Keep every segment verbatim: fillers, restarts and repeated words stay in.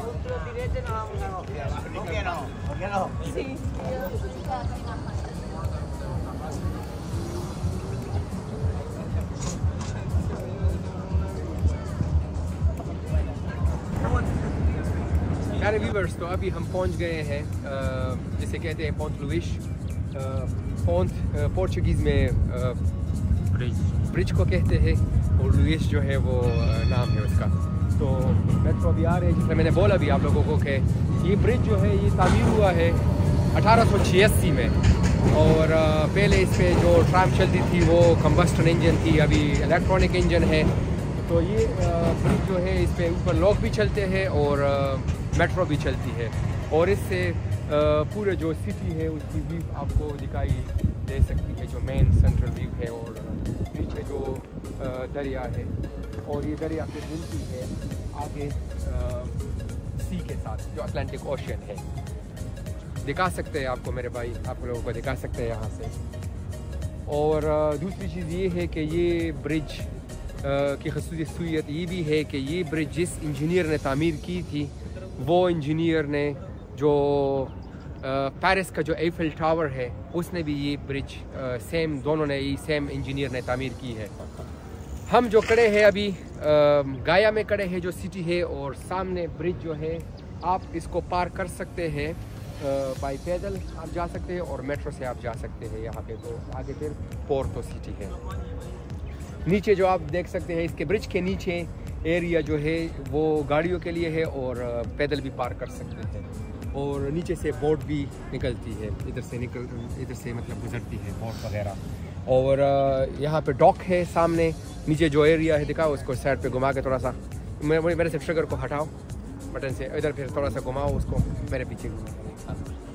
Sì. प्यारे व्यूवर्स, तो अभी हम पहुंच गए हैं जिसे कहते हैं पोंट लुइस। पोंट पोर्चुगीज़ में ब्रिज ब्रिज को कहते हैं और लुइस जो है वो नाम है उसका। तो मेट्रो अभी आ रहे हैं, जिसमें मैंने बोला भी आप लोगों को कि ये ब्रिज जो है ये तामीर हुआ है अठारह सौ छियासी में। और पहले इस पर जो ट्राम चलती थी वो कंबस्टन इंजन थी, अभी इलेक्ट्रॉनिक इंजन है। तो ये ब्रिज जो है इस पर ऊपर लोग भी चलते हैं और मेट्रो भी चलती है। और इससे पूरे जो सिटी है उसकी व्यू आपको दिखाई दे सकती है, जो मेन सेंट्रल व्यू है। और नीचे जो दरिया है और ये दरिया फिर मिलती है आगे सी के साथ, जो अटलांटिक ओशन है। दिखा सकते हैं आपको मेरे भाई, आप लोगों को दिखा सकते हैं यहाँ से। और दूसरी चीज़ ये है कि ये ब्रिज की खसूसियत ये भी है कि ये ब्रिज जिस इंजीनियर ने तामीर की थी वो इंजीनियर ने जो पेरिस का जो एफिल टावर है उसने भी ये ब्रिज सेम, दोनों ने ये सेम इंजीनियर ने तामीर की है। हम जो खड़े हैं अभी गाया में खड़े हैं जो सिटी है, और सामने ब्रिज जो है आप इसको पार कर सकते हैं बाई पैदल आप जा सकते हैं और मेट्रो से आप जा सकते हैं यहाँ पे। तो आगे फिर पोर्टो सिटी है। नीचे जो आप देख सकते हैं इसके ब्रिज के नीचे एरिया जो है वो गाड़ियों के लिए है और पैदल भी पार कर सकते हैं। और नीचे से बोट भी निकलती है, इधर से निकल इधर से मतलब गुजरती है बोट वगैरह। और यहाँ पे डॉक है सामने। नीचे जो एरिया है दिखाओ, उसको साइड पे घुमा के थोड़ा सा मेरे मेरे से ट्रिगर को हटाओ बटन से, इधर फिर थोड़ा सा घुमाओ उसको मेरे पीछे घुमा,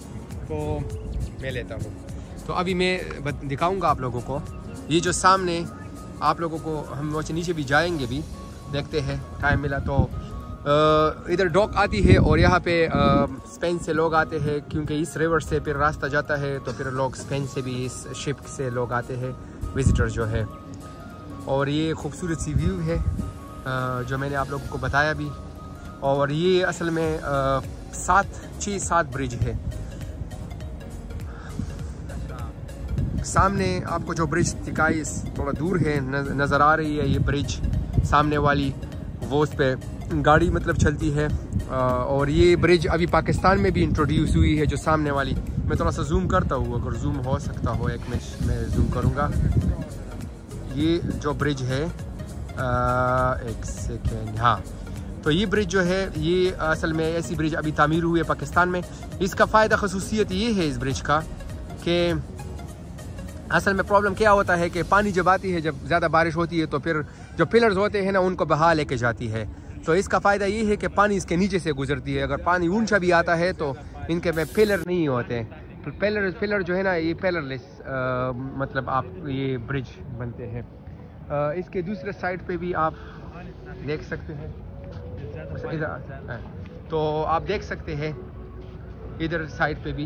तो मैं लेता हूँ। तो अभी मैं दिखाऊँगा आप लोगों को ये जो सामने आप लोगों को, हम वैसे नीचे भी जाएंगे भी, देखते हैं टाइम मिला तो। इधर डॉक आती है और यहाँ पे स्पेन से लोग आते हैं, क्योंकि इस रिवर से फिर रास्ता जाता है तो फिर लोग स्पेन से भी इस शिप से लोग आते हैं, विजिटर जो है। और ये खूबसूरत सी व्यू है जो मैंने आप लोगों को बताया भी। और ये असल में सात छः सात ब्रिज है। सामने आपको जो ब्रिज दिखाई थोड़ा दूर है नज़र आ रही है, ये ब्रिज सामने वाली, वो उस पर गाड़ी मतलब चलती है। और ये ब्रिज अभी पाकिस्तान में भी इंट्रोड्यूस हुई है, जो सामने वाली। मैं थोड़ा सा जूम करता हूँ, अगर जूम हो सकता हो, एक मिनट मैं जूम करूँगा। ये जो ब्रिज है आ, एक सेकेंड, हाँ, तो ये ब्रिज जो है ये असल में ऐसी ब्रिज अभी तामीर हुई है पाकिस्तान में। इसका फ़ायदा खसूसियत ये है इस ब्रिज का कि असल में प्रॉब्लम क्या होता है कि पानी जब आती है, जब ज़्यादा बारिश होती है तो फिर जो पिलर्स होते हैं ना उनको बहा लेके जाती है। तो इसका फ़ायदा ये है कि पानी इसके नीचे से गुजरती है। अगर पानी ऊंचा भी आता है तो इनके में पिलर नहीं होते। पिलर पिलर जो है ना ये पिलरलेस मतलब आप ये ब्रिज बनते हैं। आ, इसके दूसरे साइड पे भी आप देख सकते हैं, इधर तो आप देख सकते हैं इधर साइड पे भी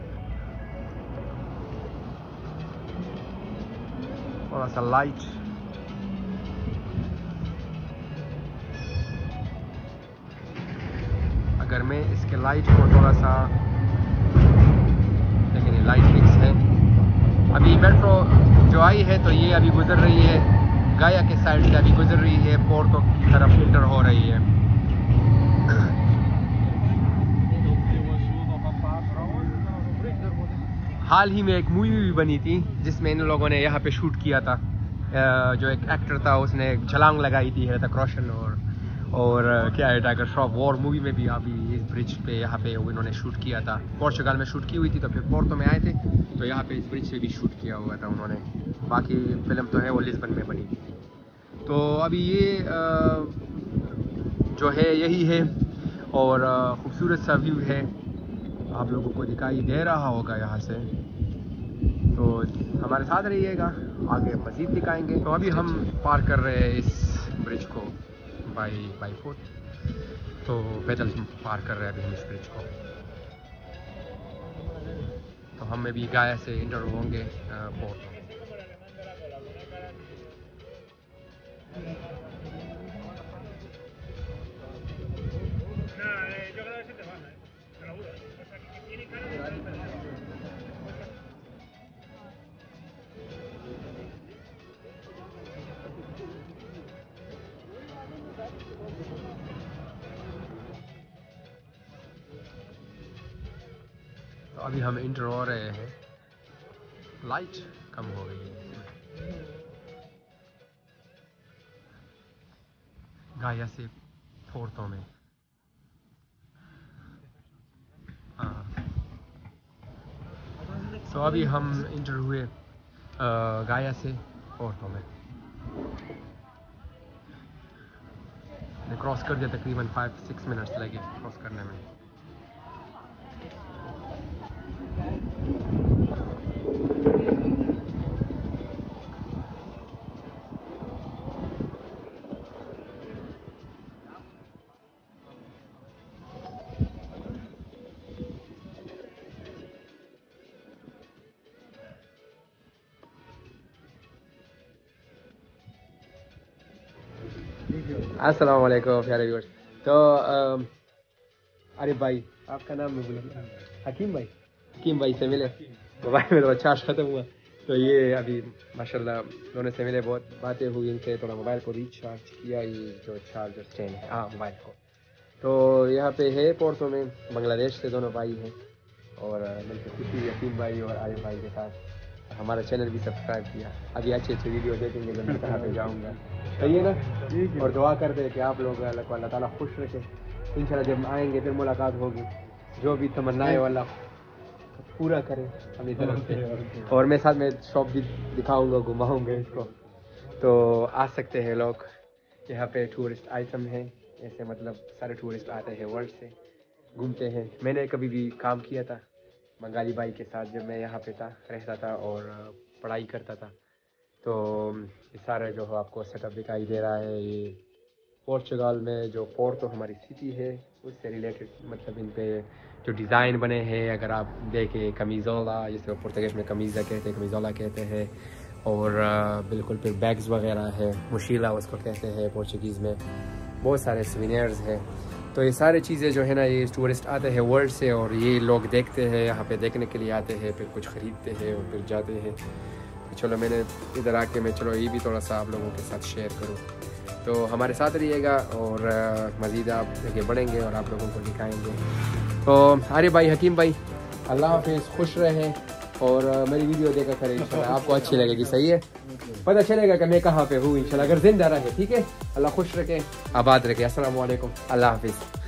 थोड़ा सा लाइट, अगर मैं इसके लाइट को थोड़ा सा, लेकिन ये लाइट फिक्स है। अभी मेट्रो जो आई है तो ये अभी गुजर रही है गाया के साइड से, अभी गुजर रही है पोर्टो की तरफ इंटर हो रही है। हाल ही में एक मूवी भी बनी थी जिसमें इन लोगों ने यहाँ पे शूट किया था। जो एक एक्टर था उसने छलांग लगाई थी, ऋतिक रोशन और और क्या है टाइगर श्रॉफ, वॉर मूवी में भी अभी इस ब्रिज पे यहाँ पे इन्होंने शूट किया था। पोर्चुगल में शूट की हुई थी तो फिर पोर्टो में आए थे तो यहाँ पे इस ब्रिज से भी शूट किया हुआ था उन्होंने। बाकी फिल्म तो है वो लिस्बन में बनी थी। तो अभी ये जो है यही है और ख़ूबसूरत सा व्यू है, आप लोगों को दिखाई दे रहा होगा यहाँ से। तो हमारे साथ रहिएगा, आगे मज़ीद दिखाएंगे। तो अभी हम पार कर रहे हैं इस ब्रिज को बाई बाई फुट, तो पैदल पार कर रहे हैं अभी हम इस ब्रिज को। तो हम अभी गाया से इंटर होंगे पोर्टो। अभी हम इंटर हो रहे हैं, लाइट कम हो गई है गाया से पोर्टो में। हाँ, तो अभी हम इंटर हुए गाया से पोर्टो में। क्रॉस कर दिया, तकरीबन फाइव सिक्स मिनट्स लगे क्रॉस करने में। अस्सलाम वालेकुम प्यारे व्यूअर्स। तो अरे भाई आपका नाम मैं भूल गया, हकीम भाई। हकीम भाई से मिले, मोबाइल में तो चार्ज खत्म हुआ, तो ये अभी माशाल्लाह दोनों से मिले, बहुत बातें हुई इनसे, थोड़ा मोबाइल को रिचार्ज किया, ये जो चार्जर स्टैंड है हाँ मोबाइल को। तो यहाँ पे है पोर्टो में, बांग्लादेश से दोनों भाई हैं, और मिलकर खुशी हकीम भाई और आरिफ भाई के साथ। हमारा चैनल भी सब्सक्राइब किया, अभी अच्छे अच्छे वीडियो देखेंगे जब मैं कहाँ पे जाऊँगा, सही है ना। और दुआ करते हैं कि आप लोग अल्लाह ताला खुश रखे, इंशाल्लाह जब आएंगे फिर मुलाकात होगी, जो भी तमन्नाएं वाला पूरा करें अपनी तरफ से। और मैं साथ में शॉप भी दिखाऊंगा, घुमाऊंगा इसको, तो आ सकते हैं लोग। यहाँ पे टूरिस्ट आइटम है, ऐसे मतलब सारे टूरिस्ट आते हैं वर्ल्ड से, घूमते हैं। मैंने कभी भी काम किया था बंगाली भाई के साथ, जब मैं यहाँ पे था रहता था और पढ़ाई करता था। तो ये सारा जो आपको सेटअप दिखाई दे रहा है, ये पोर्चुगल में जो पोर्टो हमारी सिटी है उससे रिलेटेड, मतलब इन पे जो डिज़ाइन बने हैं, अगर आप देखें कमीज़ोला, जिसे पुर्तगाल में कमीज़ा कहते हैं, कमीज़ोला कहते हैं, और बिल्कुल फिर बैग्स वगैरह है, मुशीला उसको कहते हैं पोर्चुगीज़ में, बहुत सारे सोवेनिर्स हैं। तो ये सारी चीज़ें जो है ना, ये टूरिस्ट आते हैं वर्ल्ड से, और ये लोग देखते हैं, यहाँ पे देखने के लिए आते हैं, फिर कुछ ख़रीदते हैं और फिर जाते हैं। तो चलो मैंने इधर आके मैं चलो ये भी थोड़ा सा आप लोगों के साथ शेयर करूँ, तो हमारे साथ रहिएगा और मज़ीद आप आगे बढ़ेंगे और आप लोगों को दिखाएंगे। तो अरे भाई हकीम भाई, अल्लाह हाफिज़, खुश रहें, और मेरी वीडियो देखा करें, इंशाल्लाह आपको अच्छी लगेगी, सही है, पता चलेगा कि मैं कहाँ पे हूँ इंशाल्लाह, अगर जिंदा रहे, ठीक है। अल्लाह खुश रखे, आबाद रखे, अस्सलाम वालेकुम, अल्लाह हाफिज़।